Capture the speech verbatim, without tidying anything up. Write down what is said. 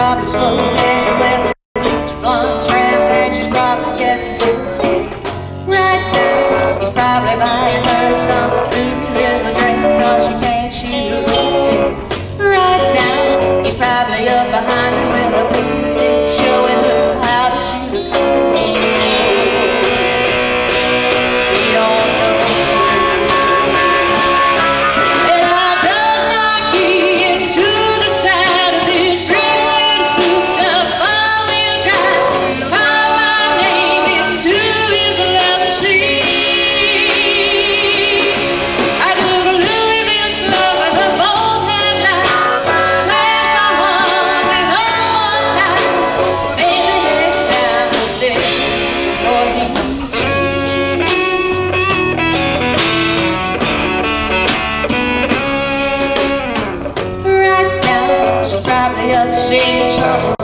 probably slow dancing with a bleach blonde tramp, and she's probably getting frisky. Right now, he's probably buying her some fruity little drink, cause she can't shoot a whiskey. Right now, he's probably up behind her with a flipping stick, showing her how to shoot a cock. We don't know. And I dug my key into the side of this shriveled, souped-up four-wheel drive, called my name into his leather seat. I took a Louisville slug and the both headlights, slashed a hole and one more time. Maybe next time we'll live or be. Right now, she's probably up singing some